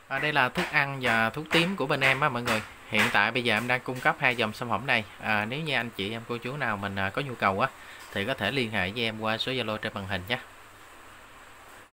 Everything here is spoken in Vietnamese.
Đây là thức ăn và thuốc tím của bên em á mọi người. Hiện tại bây giờ em đang cung cấp hai dòng sản phẩm này. Nếu như anh chị em cô chú nào mình có nhu cầu á thì có thể liên hệ với em qua số Zalo trên màn hình nhé.